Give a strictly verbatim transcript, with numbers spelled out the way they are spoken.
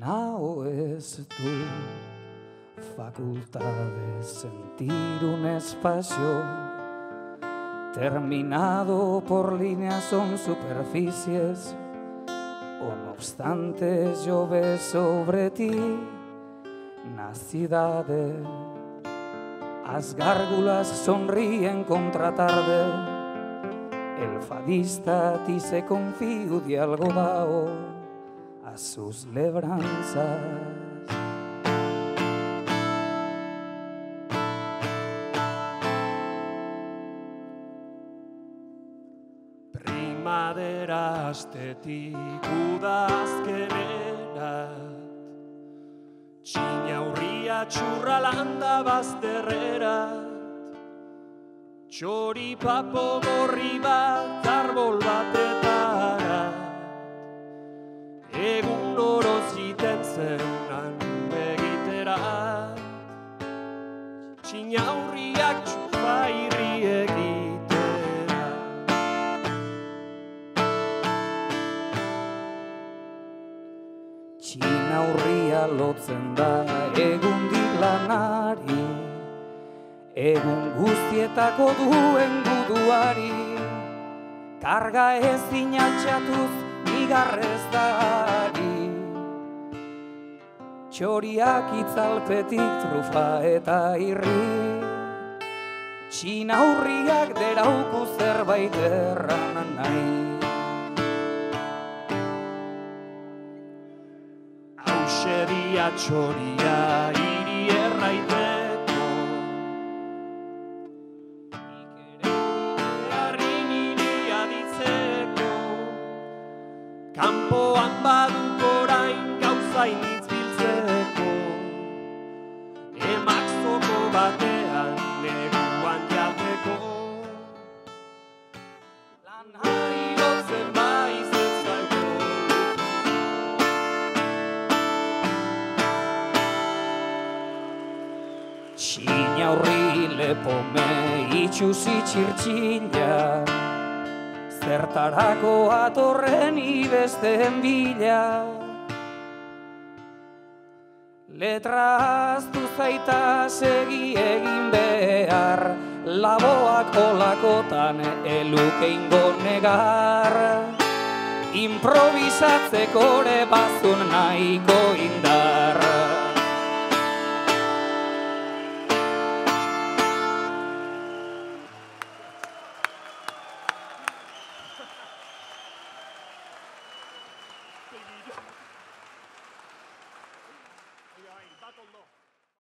nao ez du facultad de sentir un espacio terminado por líneas son superficies, o no obstante llove sobre ti, nacida de las gárgulas sonríen contra tarde, el fadista ti se confío de algo dao a sus lebranzas. Primadera astetik udazkenerat, txinaurria txurra landa bazterrerat, txori papo gorri bat arbol batetara, egun oroz jiten zenan begiterat, txinaurriak txufa irri egitera. Txinaurria lotzen da egundik lanari, egun guztietako duen guduari, karga ezin altxatuz igarrez dari, txoriak itzalpetik trufa eta irri, txinaurriak derauku zerbait erran nahi. Hauxedia txoria hiri erraiteko, kanpoan baduk orain gauzain izbiltzeko, emak zoko batean neguan jateko, lanari lotzen baiz ez zaiko. Txinaurri lepome itxusi txirtxila, zertarako atorren ibesten bila, letraztu zaita segi egin behar, laboak olakotan eluke ingo negar, improvisatzeko ere bazun nahiko indar. Thank you.